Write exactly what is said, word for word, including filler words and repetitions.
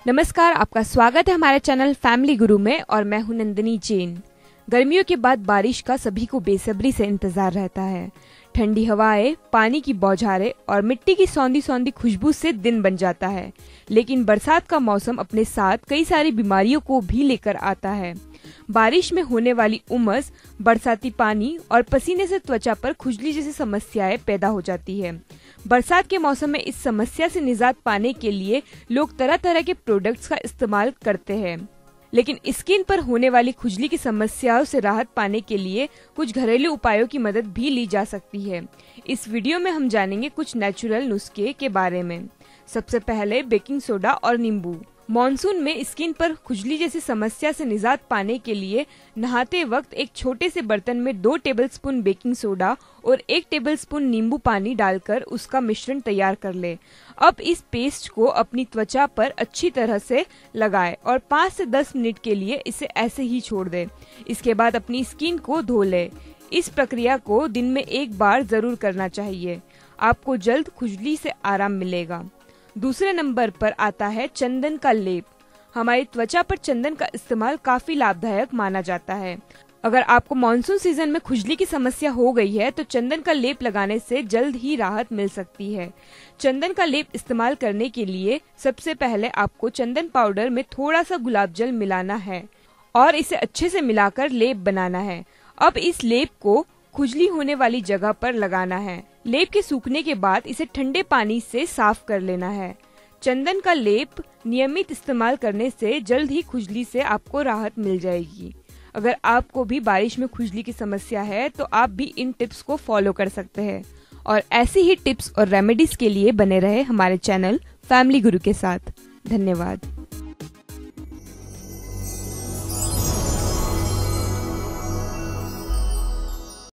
नमस्कार, आपका स्वागत है हमारे चैनल फैमिली गुरु में और मैं हूं नंदिनी जैन। गर्मियों के बाद बारिश का सभी को बेसब्री से इंतजार रहता है। ठंडी हवाएं, पानी की बौछारें और मिट्टी की सौंधी सौंधी खुशबू से दिन बन जाता है। लेकिन बरसात का मौसम अपने साथ कई सारी बीमारियों को भी लेकर आता है। बारिश में होने वाली उमस, बरसाती पानी और पसीने से त्वचा पर खुजली जैसी समस्याएं पैदा हो जाती है। बरसात के मौसम में इस समस्या से निजात पाने के लिए लोग तरह तरह के प्रोडक्ट्स का इस्तेमाल करते हैं, लेकिन स्किन पर होने वाली खुजली की समस्याओं से राहत पाने के लिए कुछ घरेलू उपायों की मदद भी ली जा सकती है। इस वीडियो में हम जानेंगे कुछ नेचुरल नुस्खे के बारे में। सबसे पहले बेकिंग सोडा और नींबू। मॉनसून में स्किन पर खुजली जैसी समस्या से निजात पाने के लिए नहाते वक्त एक छोटे से बर्तन में दो टेबलस्पून बेकिंग सोडा और एक टेबलस्पून नींबू पानी डालकर उसका मिश्रण तैयार कर ले। अब इस पेस्ट को अपनी त्वचा पर अच्छी तरह से लगाएं और पाँच से दस मिनट के लिए इसे ऐसे ही छोड़ दें। इसके बाद अपनी स्किन को धो ले। इस प्रक्रिया को दिन में एक बार जरूर करना चाहिए। आपको जल्द खुजली से आराम मिलेगा। दूसरे नंबर पर आता है चंदन का लेप। हमारी त्वचा पर चंदन का इस्तेमाल काफी लाभदायक माना जाता है। अगर आपको मानसून सीजन में खुजली की समस्या हो गई है तो चंदन का लेप लगाने से जल्द ही राहत मिल सकती है। चंदन का लेप इस्तेमाल करने के लिए सबसे पहले आपको चंदन पाउडर में थोड़ा सा गुलाब जल मिलाना है और इसे अच्छे से मिलाकर लेप बनाना है। अब इस लेप को खुजली होने वाली जगह पर लगाना है। लेप के सूखने के बाद इसे ठंडे पानी से साफ कर लेना है। चंदन का लेप नियमित इस्तेमाल करने से जल्द ही खुजली से आपको राहत मिल जाएगी। अगर आपको भी बारिश में खुजली की समस्या है तो आप भी इन टिप्स को फॉलो कर सकते हैं। और ऐसी ही टिप्स और रेमेडीज के लिए बने रहे हमारे चैनल फैमिली गुरु के साथ। धन्यवाद।